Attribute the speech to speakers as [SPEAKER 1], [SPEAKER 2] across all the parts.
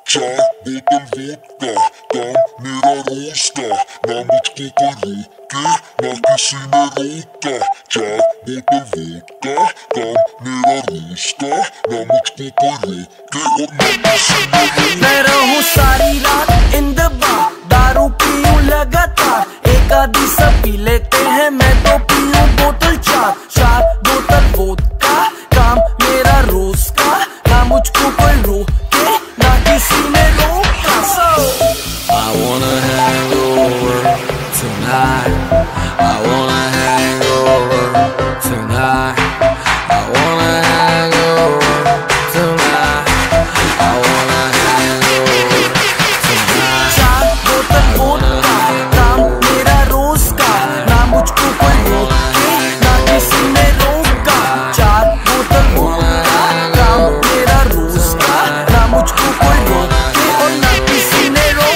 [SPEAKER 1] चार बोतल वोडका, काम मेरा रोज का, ना मुझको कोई रोके, ना किसी ने रोका। चार बोतल वोडका, काम मेरा रोज का, ना मुझको कोई रोके और ना किसी ने रोका।
[SPEAKER 2] मैं रहूं सारी रात इन द बार, दारू पीऊं लगातार, एक आधी सब पी लेते हैं, मैं तो पीऊं बोतल चार। चार बोतल वोडका, काम मेरा रोज का, ना मुझको कोई रोके, ना किसी ने रोका।
[SPEAKER 3] I wanna hang over tonight. I wanna hang over tonight. I wanna hang over tonight. I wanna hang over tonight.
[SPEAKER 2] चार बोतल वोडका, काम मेरा रोज का, ना मुझको कोई रोके, ना किसी ने रोका। चार बोतल वोडका, काम मेरा रोज का, ना मुझको कोई रोके और ना किसी ने रोका।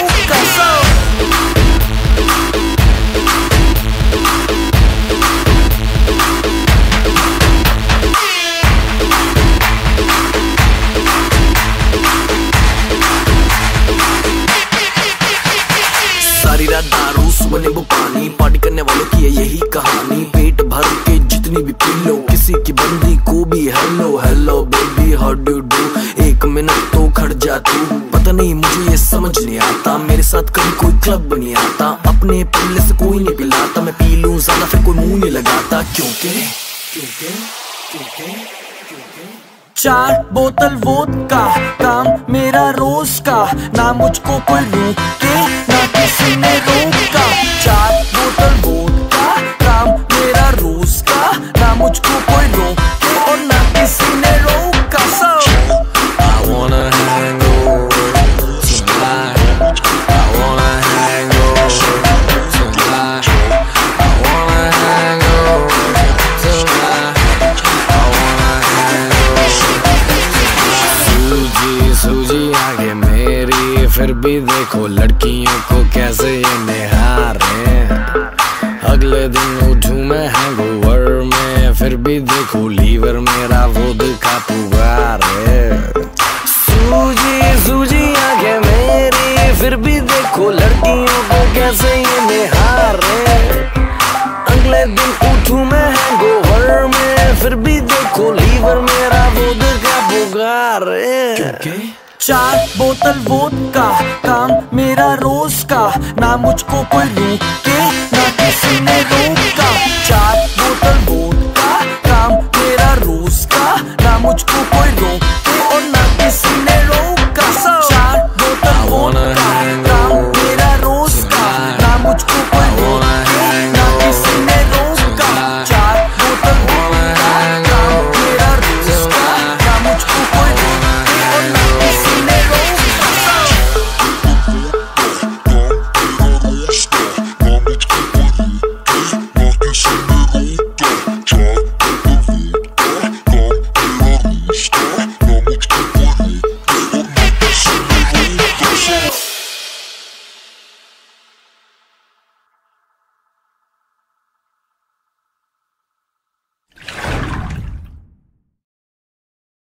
[SPEAKER 2] सारी रात दारू सुबह नींबू पानी, पार्टी करने वालों की है यही कहानी। पेट भर के जितनी भी पी लो, किसी की बंदी को भी hello hello baby how do do. एक मिनट तो खड़ जा तू, पता नहीं मुझे ये समझ नहीं आता, मेरे साथ कभी कोई क्लब नहीं आता, अपने पल्ले से कोई नहीं पिलाता, मैं पी लूं ज्यादा फिर कोई मुंह नहीं लगाता। क्योंकि चार बोतल वोडका, काम मेरा रोज का, ना मुझको कोई रोके, ना किसी ने रोका। चार बोतल वोडका, काम मेरा रोज का, ना मुझको कोई रोके और ना किसी ने रोका।
[SPEAKER 3] I wanna hang over tonight. I wanna hang over tonight. I wanna hang over tonight. I wanna hang over. सूजी सूजी आगे मेरी, फिर भी देखो लड़कियों को कैसे ये निहारे। अगले दिन उठूं मैं हैंगओवर में, फिर भी देखो लीवर मेरा वोडका पुकारे। सूजी सूजी आगे मेरी, फिर भी देखो लड़कियों को कैसे ये निहारे। अगले दिन उठूं मैं हैंगओवर में, फिर भी देखो लीवर मेरा वोडका पुकारे। चार बोतल वोडका, काम मेरा रोज का, ना मुझको कोई रोके,